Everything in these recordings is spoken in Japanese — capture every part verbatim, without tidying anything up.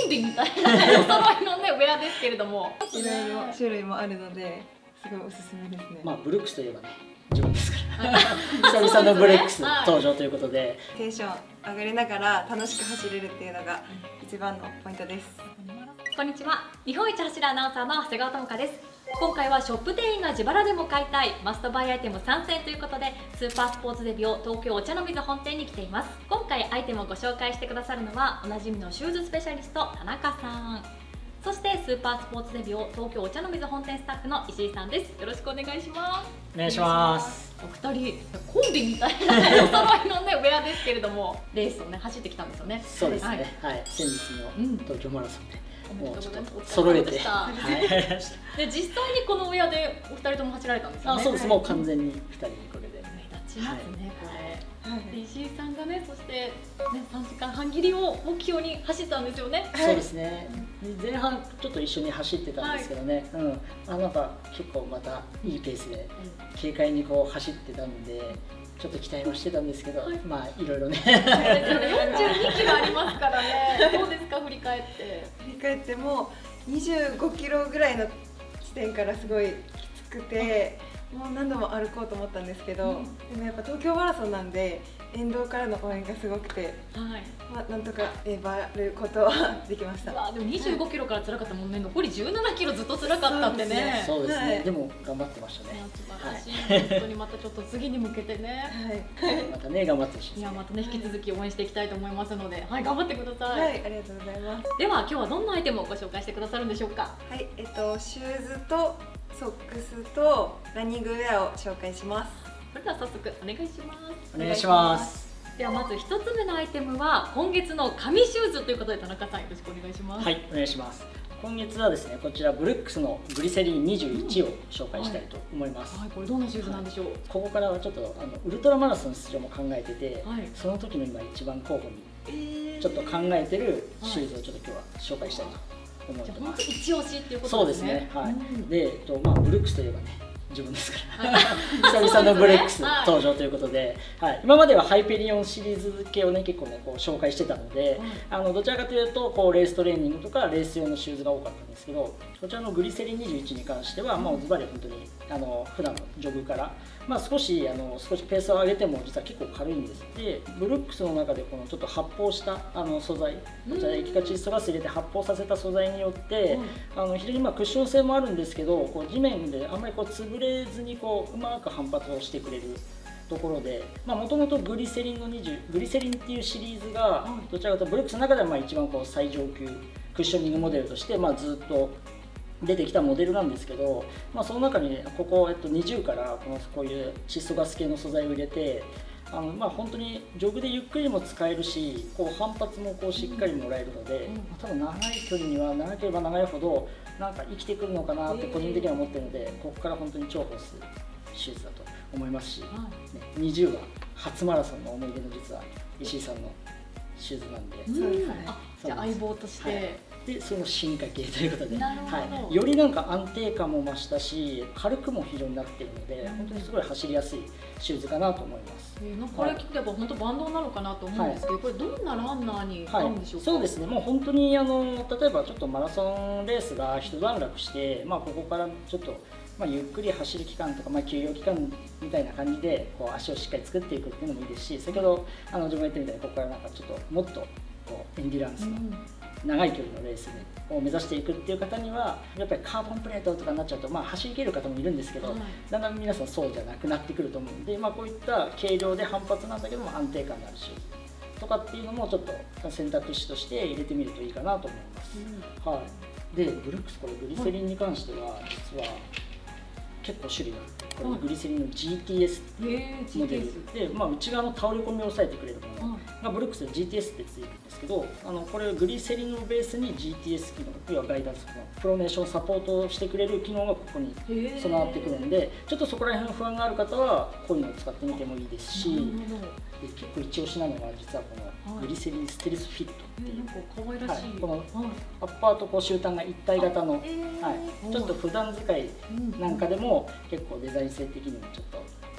ンビみたいなお揃いのねウェアですけれども、 いろいろ種類もあるのですごいおすすめですね。 まあブルックスといえばね自分ですから久々のブルックス登場ということで、 テンション上がりながら楽しく走れるっていうのが一番のポイントです。 こんにちは、日本一走るアナウンサーの長谷川智香です。今回はショップ店員が自腹でも買いたいマストバイアイテム参戦ということで、スーパースポーツデビュー東京お茶の水本店に来ています。今回アイテムをご紹介してくださるのはおなじみのシューズスペシャリスト田中さん、そしてスーパースポーツデビュー東京お茶の水本店スタッフの石井さんです。よろしくお願いします。 お願いします。 お二人コンビみたいなお揃いのねウェアですけれども、レースをね走ってきたんですよね。 そうですね、はい、はい、先日の東京マラソンで、 うん、もうちょっと揃えて、 はい、で実際にこのウェアでお二人とも走られたんですよね。 あ、そうです、もう完全にふたりこれで目立ちますね、これ。 はい、 石井さんがね、そしてねさんじかんはん切りを目標に走ったんですよね。 そうですね。前半ちょっと一緒に走ってたんですけどね、はい、うん、あ、なんか結構またいいペースで軽快にこう走ってたんで。ちょっと期待はしてたんですけど、はい、まあいろいろね。よんじゅうにキロありますからね。どうですか、振り返って。 振り返ってもにじゅうごキロぐらいの地点からすごいきつくて、もう何度も歩こうと思ったんですけど、うん、でもやっぱ東京マラソンなんで沿道からの応援がすごくて、はい、まあなんとか粘ることはできました。 わ、でもにじゅうごキロから辛かったもんね。残りじゅうななキロずっと辛かったってね。 そうですね。でも頑張ってましたね。 素晴らしい。本当にまたちょっと次に向けてね。 はい。またね頑張ってほしいです。 いや、またね引き続き応援していきたいと思いますので、はい、頑張ってください。 はい、ありがとうございます。 では今日はどんなアイテムをご紹介してくださるんでしょうか。 はい、えっとシューズとソックスとランニングウェアを紹介します。 それでは早速お願いします。 お願いします。 ではまず一つ目のアイテムは今月の神シューズということで、田中さんよろしくお願いします。 はい、お願いします。今月はですね、こちらブルックスのグリセリンにじゅういちを紹介したいと思います。 はい、はい、これどんなシューズなんでしょう。はい、 ここからはちょっとあのウルトラマラソン出場も考えてて、はい、その時の今一番候補にちょっと考えてるシューズをちょっと今日は紹介したいと思ってます。 じゃあ一押しっていうことですね。 そうですね。はい。うん、で、えっとまあブルックスといえばね。自分ですから久々のブレックス登場ということで、はい、今まではハイペリオンシリーズ系をね結構ねこう紹介してたので、うん、あのどちらかというとこうレーストレーニングとかレース用のシューズが多かったんですけど、こちらのグリセリンにじゅういちに関しては、まあ、ズバリ本当にあの普段のジョグから、まあ、少しあの少しペースを上げても実は結構軽いんです。でブルックスの中でこのちょっと発泡したあの素材、こちら液化窒素ガス入れて発泡させた素材によって、うん、あの非常にまあクッション性もあるんですけど、こう地面であんまりこう潰れずにこううまく反発をしてくれるところで、もともとグリセリンのにじゅうグリセリンっていうシリーズがどちらかというとブルックスの中ではまあ一番こう最上級クッショニングモデルとしてまあずっと出てきたモデルなんですけど、まあ、その中に、ね、ここ、えっと、にじゅうからこのこういう窒素ガス系の素材を入れて、あのまあ本当にジョグでゆっくりも使えるし、こう反発もこうしっかりもらえるので、うん、多分長い距離には長ければ長いほどなんか生きてくるのかなって個人的には思ってるので、ここから本当に重宝するシューズだと思いますし、はいね、にじゅうは初マラソンの思い出の実は石井さんのシューズなんで、 そうですね。じゃあ相棒として、はい、 でその進化系ということで、 はい、 よりなんか安定感も増したし軽くも非常になっているので、うん、本当にすごい走りやすいシューズかなと思います。 えー、なんかこれ聞けば本当バンドなのかなと思うんですけど、はい、これどんなランナーに合うんでしょうか。 はい、そうですね。もう本当にあの例えばちょっとマラソンレースが一段落して、まあここからちょっとまあゆっくり走る期間とか、まあ休養期間みたいな感じでこう足をしっかり作っていくっていうのもいいですし、先ほどあの自分が言ったみたいにここからなんかちょっともっとこうエンデュランスの長い距離のレースを目指していくっていう方にはやっぱりカーボンプレートとかになっちゃうと、まあ、走り切る方もいるんですけど、はい、だんだん皆さんそうじゃなくなってくると思うんで、まあ、こういった軽量で反発なんだけども安定感があるしとかっていうのもちょっと選択肢として入れてみるといいかなと思います。うん、はい、でブルックスこれグリセリンに関しては実は結構種類があって、これグリセリンの ジーティーエス モデルで、まあ、内側の倒れ込みを抑えてくれるものがブルックスで ジーティーエス ってついてるんですけど、あのこれグリセリンのベースに ジーティーエス 機能、要はガイダンスのプロネーションサポートをしてくれる機能がここに備わってくるんで、ちょっとそこら辺の不安がある方はこういうのを使ってみてもいいですし、で結構一押しなのが実はこのグリセリンステルスフィットっていう、 可愛らしい、 はい、このアッパーとこう終端が一体型の、はい、ちょっと普段使いなんかでも結構デザイン性的にもちょっと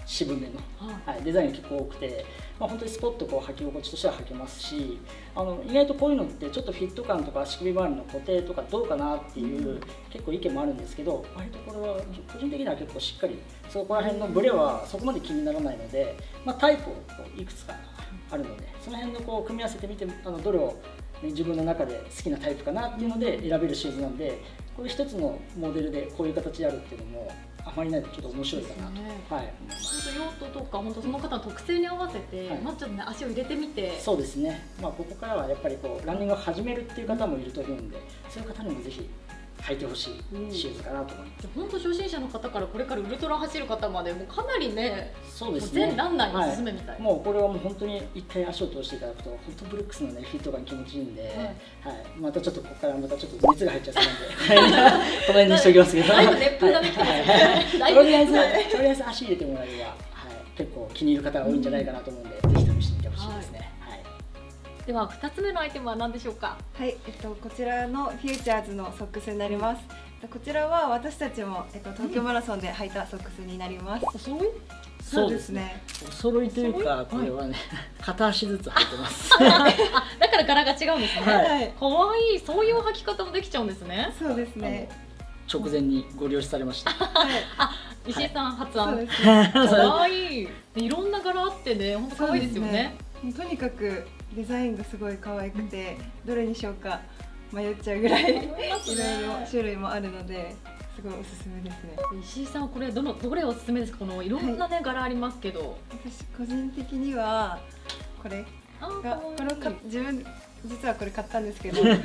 渋めの、はい、デザインが結構多くて、まあ、本当にスポッとこう履き心地としては履けますし、あの意外とこういうのってちょっとフィット感とか足首周りの固定とかどうかなっていう結構意見もあるんですけど、割とこれは個人的には結構しっかりそこら辺のブレはそこまで気にならないので、まあ、タイプをこういくつかあるので、その辺のこう組み合わせてみて、あのどれを、ね、自分の中で好きなタイプかなっていうので選べるシューズなんで、これ一つのモデルでこういう形であるっていうのもあまりないとちょっと面白いかなと、ね、はい、 本当用途とか本当その方の特性に合わせて、はい、まずちょっとね足を入れてみて、 そうですね、まあ、ここからはやっぱりこうランニングを始めるっていう方もいると思うんで、そういう方にもぜひ履いてほしいシューズかなと思います。 本当初心者の方からこれからウルトラ走る方までもうかなりね、 そうですね、 全ランナーにおすすめみたいな、はい、 もうこれはもう本当に一回足を通していただくと本当ブルックスのねフィット感気持ちいいんで、はいはい、またちょっとここからまたちょっと熱が入っちゃったんでこの辺にしておきますけど、 だいぶ熱風ができてますね。 とりあえずとりあえず足入れてもらえれば、はい、結構気に入る方が多いんじゃないかなと思うんで、うん、ぜひ試してみてほしいですね。はいではふたつめのアイテムは何でしょうか。 はい、えっと、こちらのフューチャーズのソックスになります。こちらは私たちも、えっと、東京マラソンで履いたソックスになります。 お揃い？ そうですね。お揃いというか、これはね、片足ずつ履いてます。 だから柄が違うんですね。 はい。 可愛い、そういう履き方もできちゃうんですね。 そうですね。 直前にご了承されました。 はい。あ、石井さん発案。可愛い。いろんな柄あってね、本当可愛いですよね。 とにかくデザインがすごい可愛くて、どれにしようか迷っちゃうぐらいいろいろ種類もあるので、すごいおすすめですね。 石井さん、これどのどれおすすめですか。このいろんなね、はい、柄ありますけど、 私個人的にはこれが、これをか自分実はこれ買ったんですけどはい、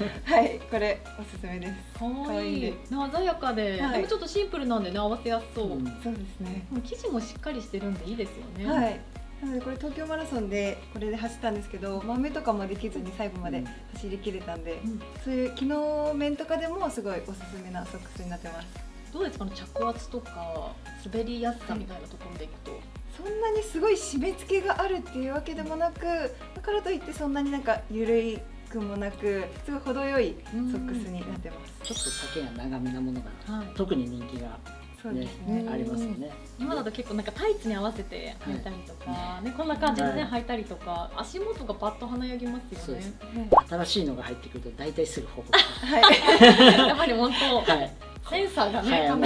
これおすすめです。 可愛いい、鮮やかで、はい、でもちょっとシンプルなんでね、合わせやすそう、うん、 そうですね。 生地もしっかりしてるんでいいですよね。 はい、なのでこれ東京マラソンでこれで走ったんですけど、豆とかもできずに最後まで走りきれたんで、うん、そういう機能面とかでもすごいおすすめなソックスになってます。 どうですかね、着圧とか滑りやすさみたいなところでいくと、 そんなにすごい締め付けがあるっていうわけでもなく、だからといってそんなになんか緩いくもなく、すごい程よいソックスになってます。 ちょっと丈が長めなものが、はい、特に人気がそうですね、 ありますよね。 今だと結構なんかタイツに合わせて履いたりとか、はい、ね、こんな感じでね、はい、履いたりとか、足元がパッと華やぎますよね。 新しいのが入ってくると大体すぐ報告。 はい。やっぱり本当、はい、センサーがね、はい、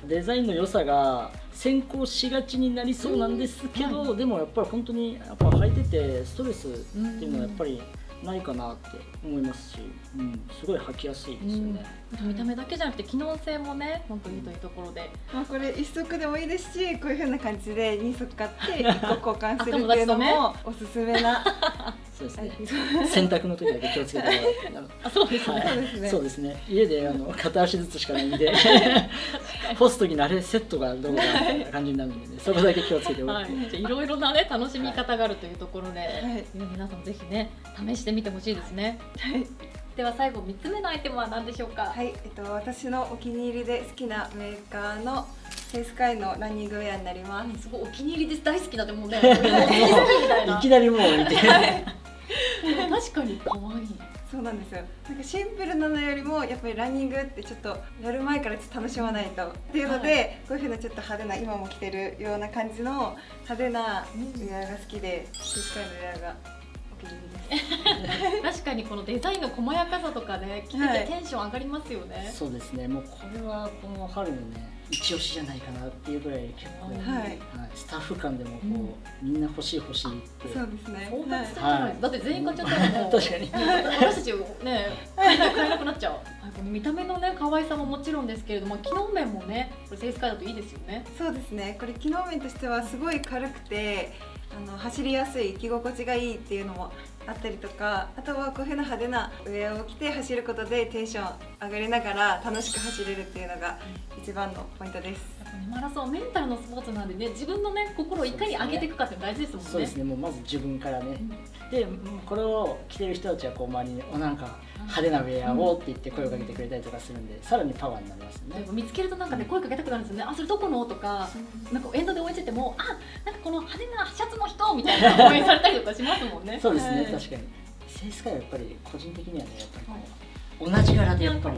デザインの良さが先行しがちになりそうなんですけど、はい、でもやっぱり本当にやっぱ履いててストレスっていうのはやっぱりないかなって思いますし、うん、すごい履きやすいですよね。 うん、見た目だけじゃなくて機能性もね、本当にいいというところで、 まあこれ一足でもいいですし、こういう風な感じでに足買っていっこ交換するっていうのもおすすめな。 そうですね。洗濯の時だけ気をつけてもらって。 あ、そうですね。 そうですね。家であの片足ずつしかないんで、干す時のあれセットがどうかな感じになるんでね、そこだけ気をつけてもらって。 いろいろなね楽しみ方があるというところで、皆さんぜひね試してみてほしいですね。はい。では最後みっつめのアイテムは何でしょうか。 はい、えっと私のお気に入りで好きなメーカーのセイスカイのランニングウェアになります。 すごいお気に入りです、大好きだってもうね。 いきなりもう見て。 確かに可愛い。 そうなんですよ。なんかシンプルなのよりもやっぱりランニングってちょっとやる前からちょっと楽しまないとっていうので、はい、こういう風なちょっと派手な今も着てるような感じの派手なウェアが好きで、セイスカイのウェアがお気に入りです。 確かにこのデザインの細やかさとかね、着ててテンション上がりますよね。はい、 そうですね。もうこれはこの春のね一押しじゃないかなっていうぐらい結構、 はいはい、 スタッフ間でもこう、うん、みんな欲しい欲しいって。 そうですね。 相談してるじゃないですか。だって全員買っちゃったらもう確かに私たちね買えなくなっちゃう。この見た目のね可愛さももちろんですけれども、機能面もねこれセイスカイだといいですよね。 そうですね。これ機能面としてはすごい軽くて、あの走りやすい、着心地がいいっていうのもあったりとか、あとはこういう風な派手なウェアを着て走ることでテンション上がりながら楽しく走れるっていうのが一番のポイントです。 マラソンメンタルのスポーツなんでね、自分のね心をいかに上げていくかって大事ですもんね。 そうですね。もうまず自分からね。で、これを着てる人たちはこう周りにおなんか派手なウェアをって言って声をかけてくれたりとかするんで、さらにパワーになりますよね。 見つけるとなんかね声かけたくなるんですよね。あ、それどこのとか、なんかエンドで置いてても、あ、なんかこの派手なシャツの人みたいな応援されたりとかしますもんね。 そうですね。確かに。セイスカイはやっぱり個人的にはね、やっぱりこう同じ柄でやっぱり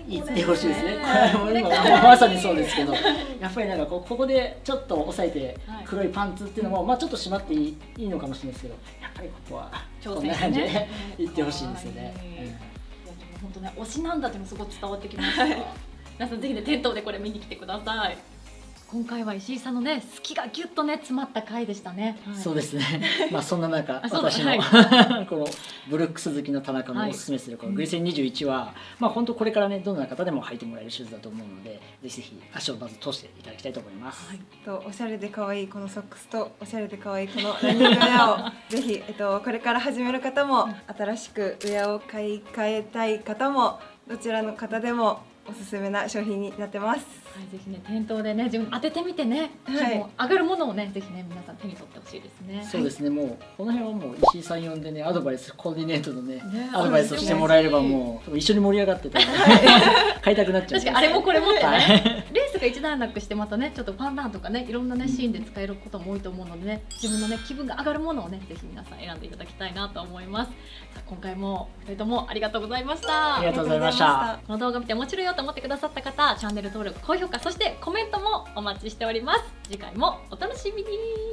言ってほしいですね。 これこれも今まさにそうですけど、やっぱりなんかこうここでちょっと押さえて黒いパンツっていうのも、まあちょっと締まっていいいいのかもしれないですけど、やっぱりここはこんな感じで言ってほしいですよね。 本当ね、推しなんだっていうのすごい伝わってきました。皆さんぜひね店頭でこれ見に来てください。今回は石井さんのね好きがギュッとね詰まった回でしたね。 はい、そうですね。まあそんな中私の、 はい、 このブルックス好きの田中のおすすめするこのグリセンにじゅういちは、まあ本当これからねどんな方でも履いてもらえるシューズだと思うので、ぜひぜひ足をまず通していただきたいと思います。はい、 とおしゃれで可愛いこのソックスとおしゃれで可愛いこのランニングウェアをぜひえっとこれから始める方も新しくウェアを買い替えたい方もどちらの方でもおすすめな商品になってます。 はい、ぜひね店頭でね自分当ててみてね、気分上がるものをねぜひね皆さん手に取ってほしいですね。 そうですね。もうこの辺はもう石井さん呼んでねアドバイスコーディネートのねアドバイスをしてもらえればもう一緒に盛り上がってたら買いたくなっちゃう。 確かにあれもこれもってね。レースが一段落してまたねちょっとファンランとかねいろんなねシーンで使えることも多いと思うのでね、自分のね気分が上がるものをねぜひ皆さん選んでいただきたいなと思います。さあ今回もふたりともありがとうございました。 ありがとうございました。 この動画見て面白いよと思ってくださった方、チャンネル登録、高評価、そしてコメントもお待ちしております。次回もお楽しみに。